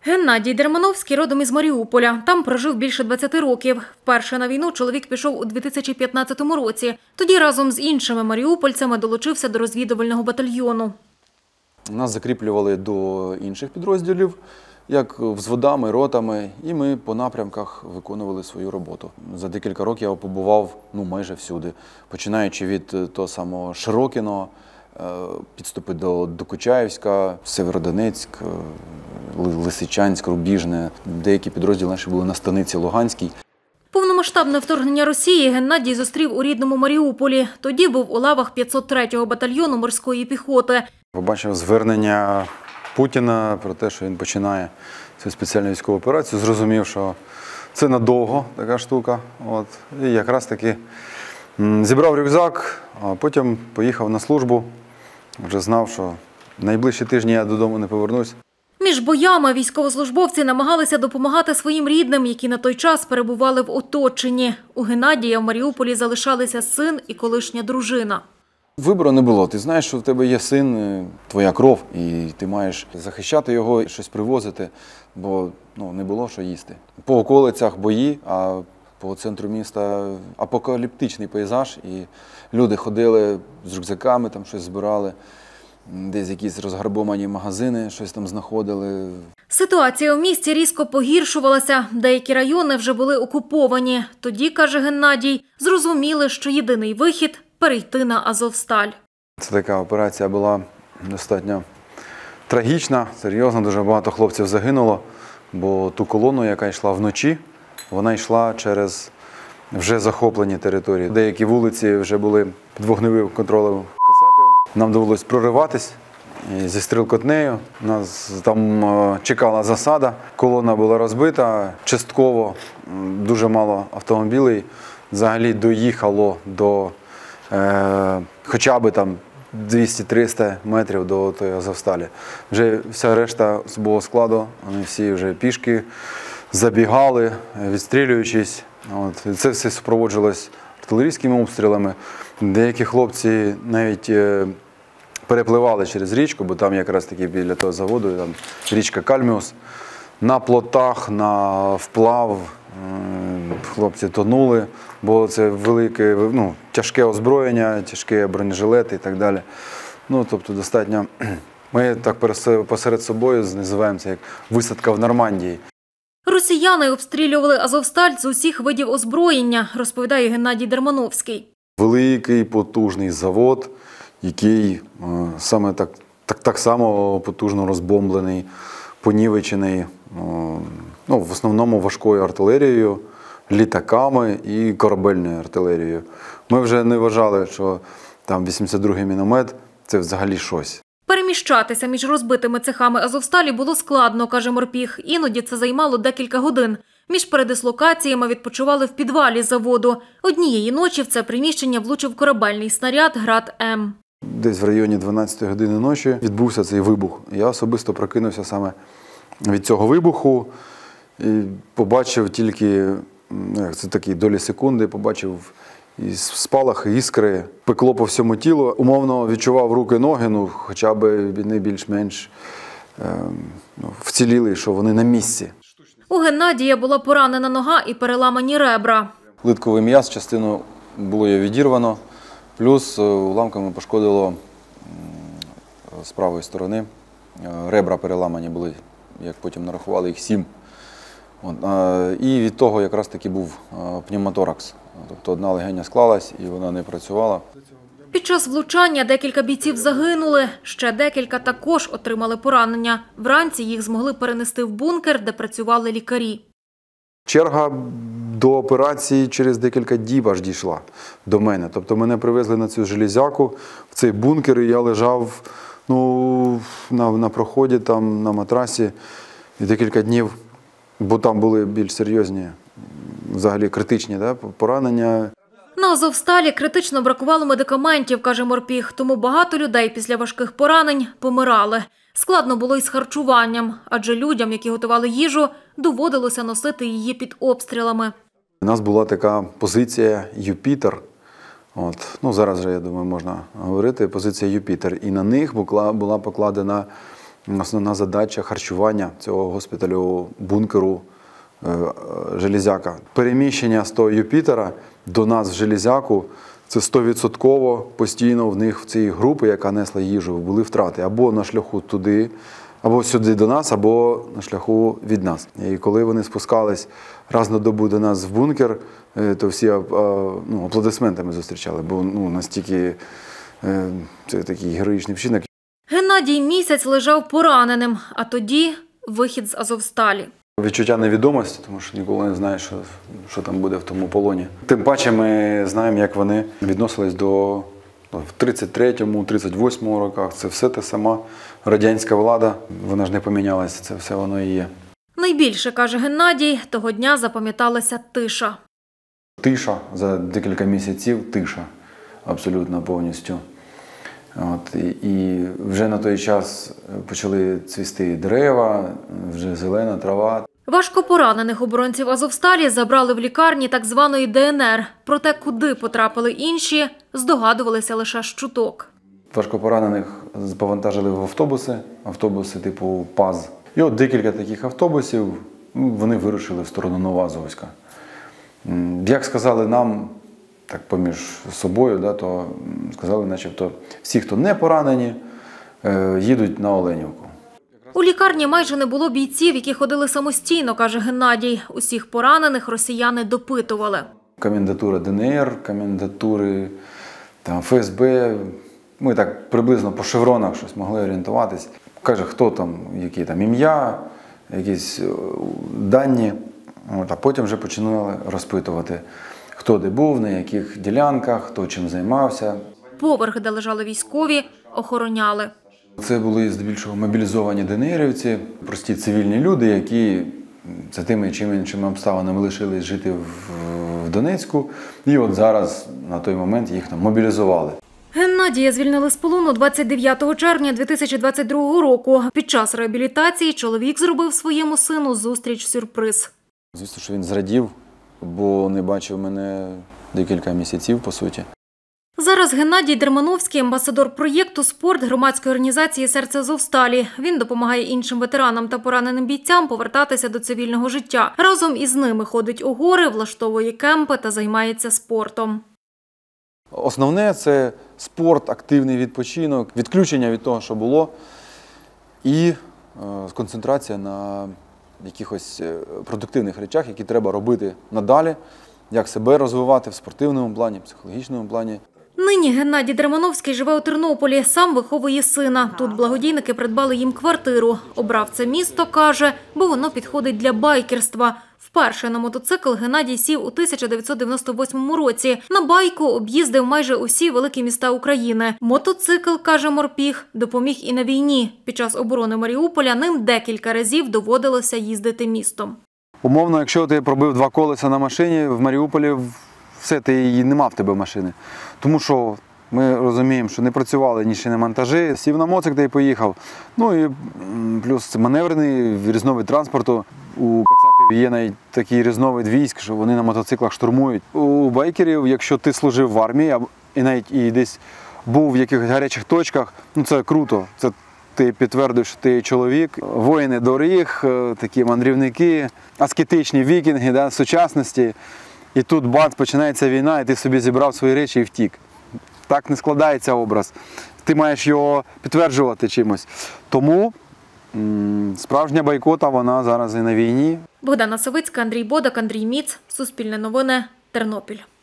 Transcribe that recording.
Геннадій Дермановський родом із Маріуполя. Там прожив більше 20 років. Вперше на війну чоловік пішов у 2015 році. Тоді разом з іншими маріупольцями долучився до розвідувального батальйону. Нас закріплювали до інших підрозділів, як взводами, ротами, і ми по напрямках виконували свою роботу. За декілька років я побував майже всюди, починаючи від того самого Широкіного, підступи до Докучаєвська, Сєвєродонецьк, Лисичанськ, Рубіжне. Деякі підрозділи наші були на станиці Луганській. Повномасштабне вторгнення Росії Геннадій зустрів у рідному Маріуполі. Тоді був у лавах 503-го батальйону морської піхоти. Побачив звернення Путіна про те, що він починає цю спеціальну військову операцію. Зрозумів, що це надовго така штука. І якраз таки зібрав рюкзак, а потім поїхав на службу. Вже знав, що найближчі тижні я додому не повернусь. Між боями військовослужбовці намагалися допомагати своїм рідним, які на той час перебували в оточенні. У Геннадія в Маріуполі залишалися син і колишня дружина. Вибору не було. Ти знаєш, що в тебе є син, твоя кров, і ти маєш захищати його, щось привозити, бо не було що їсти. По околицях бої, а по центру міста апокаліптичний пейзаж, і люди ходили з рюкзаками, там щось збирали. Десь якісь розграбовані магазини, щось там знаходили. Ситуація в місті різко погіршувалася. Деякі райони вже були окуповані. Тоді, каже Геннадій, зрозуміли, що єдиний вихід – перейти на Азовсталь. Це така операція була достатньо трагічна, серйозно, дуже багато хлопців загинуло, бо ту колону, яка йшла вночі, вона йшла через вже захоплені території. Деякі вулиці вже були під вогневим контролем кацапів. Нам довелось прориватись зі стрілкотнею. Нас там чекала засада, колона була розбита, частково дуже мало автомобілів взагалі доїхало до хоча б там 200-300 метрів до тої Азовсталі. Вже вся решта особового складу, вони всі вже пішки забігали, відстрілюючись. Це все супроводжувалось артилерійськими обстрілами. Деякі хлопці навіть перепливали через річку, бо там якраз таки біля того заводу, там річка Кальміус. На плотах, на вплав хлопці тонули, бо це велике, тяжке озброєння, тяжкі бронежилети і так далі. Тобто достатньо, ми так посеред собою називаємо це як висадка в Нормандії. Росіяни обстрілювали Азовсталь з усіх видів озброєння, розповідає Геннадій Дермановський. Великий, потужний завод, який саме так само потужно розбомблений, понівечений, в основному важкою артилерією, літаками і корабельною артилерією. Ми вже не вважали, що там 82-й міномет – це взагалі щось. Переміщатися між розбитими цехами Азовсталі було складно, каже морпіх. Іноді це займало декілька годин. Між передислокаціями відпочивали в підвалі заводу. Однієї ночі в це приміщення влучив корабельний снаряд «Град-М». Десь в районі 12-ї години ночі відбувся цей вибух. Я особисто прокинувся саме від цього вибуху і побачив тільки, це такі долі секунди, побачив спалахи, іскри, пекло по всьому тілу. Умовно відчував руки, ноги, хоча б вони більш-менш вціліли, що вони на місці. У Геннадія була поранена нога і переламані ребра. Литковий м'яз, частину було відірвано, плюс уламками пошкодило з правої сторони. Ребра переламані були, як потім нарахували, їх 7. І від того якраз таки був пневмоторакс. Тобто одна легеня склалась і вона не працювала. Під час влучання декілька бійців загинули, ще декілька також отримали поранення. Вранці їх змогли перенести в бункер, де працювали лікарі. Черга до операції через декілька діб аж дійшла до мене. Тобто мене привезли на цю железяку, в цей бункер, і я лежав на проході, там, на матрасі і декілька днів, бо там були більш серйозні, взагалі критичні поранення. На Азовсталі критично бракувало медикаментів, каже морпіх, тому багато людей після важких поранень помирали. Складно було і з харчуванням, адже людям, які готували їжу, доводилося носити її під обстрілами. У нас була така позиція «Юпітер». Зараз вже, я думаю, можна говорити, позиція «Юпітер». І на них була покладена основна задача харчування цього госпіталю, бункеру Железяка. Переміщення з того Юпітера до нас в Железяку – це 100% постійно в них, в цій групі, яка несла їжу, були втрати або на шляху туди, або сюди до нас, або на шляху від нас. І коли вони спускались раз на добу до нас в бункер, то всі аплодисментами зустрічали, бо настільки це такий героїчний вчинок. Геннадій місяць лежав пораненим, а тоді вихід з Азовсталі. Відчуття невідомості, тому що ніколи не знаєш, що там буде в тому полоні. Тим паче ми знаємо, як вони відносились до в 33-му, 38-му роках. Це все те сама радянська влада, вона ж не помінялася, це все воно і є. Найбільше, каже Геннадій, того дня запам'яталася тиша. Тиша, за декілька місяців тиша, абсолютно повністю. І вже на той час почали цвісти дерева, вже зелена трава. Важко поранених оборонців Азовсталі забрали в лікарні так званої ДНР. Проте, куди потрапили інші, здогадувалися лише з чуток. Важкопоранених повантажили в автобуси типу ПАЗ. І от декілька таких автобусів, вони вирушили в сторону Новоазовська. Як сказали нам, так поміж собою, то сказали, начебто, всі, хто не поранені, їдуть на Оленівку. У лікарні майже не було бійців, які ходили самостійно, каже Геннадій. Усіх поранених росіяни допитували. Комендатура ДНР, комендатури ФСБ. Ми так приблизно по шевронах щось могли орієнтуватись. Каже, хто там, які там ім'я, якісь дані. А потім вже починали розпитувати, хто де був, на яких ділянках, хто чим займався. Поверх, де лежали військові, охороняли. Це були здебільшого мобілізовані ДНРівці, прості цивільні люди, які за тими чи іншими обставинами лишились жити в Донецьку. І от зараз, на той момент, їх там мобілізували. Геннадія звільнили з полону 29 червня 2022 року. Під час реабілітації чоловік зробив своєму сину зустріч-сюрприз. Звісно, що він зрадів, бо не бачив мене декілька місяців, по суті. Зараз Геннадій Дермановський – амбасадор проєкту «Спорт» громадської організації «Серце Азовсталі». Він допомагає іншим ветеранам та пораненим бійцям повертатися до цивільного життя. Разом із ними ходить у гори, влаштовує кемпи та займається спортом. Основне – це спорт, активний відпочинок, відключення від того, що було, і концентрація на якихось продуктивних речах, які треба робити надалі, як себе розвивати в спортивному плані, психологічному плані. Нині Геннадій Дермановський живе у Тернополі, сам виховує сина. Тут благодійники придбали їм квартиру. Обрав це місто, каже, бо воно підходить для байкерства. Вперше на мотоцикл Геннадій сів у 1998 році. На байку об'їздив майже усі великі міста України. Мотоцикл, каже Морпіх, допоміг і на війні. Під час оборони Маріуполя ним декілька разів доводилося їздити містом. Умовно, якщо ти пробив 2 колеса на машині, в Маріуполі все, ти її нема в тебе машини. Тому що ми розуміємо, що не працювали ні шиномонтажі, сів на моцик та й поїхав. Ну і плюс це маневрений різновид транспорту. У кацапів є навіть такий різновид військ, що вони на мотоциклах штурмують. У байкерів, якщо ти служив в армії, і навіть і десь був в якихось гарячих точках, це круто. Це ти підтвердив, що ти чоловік. Воїни доріг, такі мандрівники, аскетичні вікінги, сучасності. І тут бац, починається війна, і ти собі зібрав свої речі і втік. Так не складається образ. Ти маєш його підтверджувати чимось. Тому справжня байкота, вона зараз і на війні. Богдана Савицька, Андрій Бодак, Андрій Міц. Суспільне новини. Тернопіль.